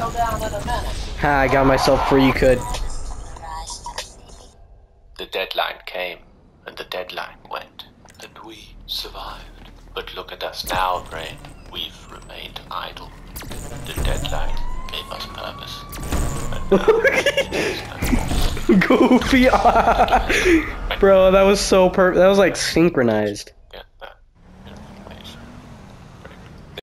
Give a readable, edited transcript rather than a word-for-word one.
Ha, I got myself where you could. The deadline came, and the deadline went, and we survived. But look at us now, Brain. We've remained idle. The deadline gave us purpose. Goofy. Bro, that was so that was like synchronized.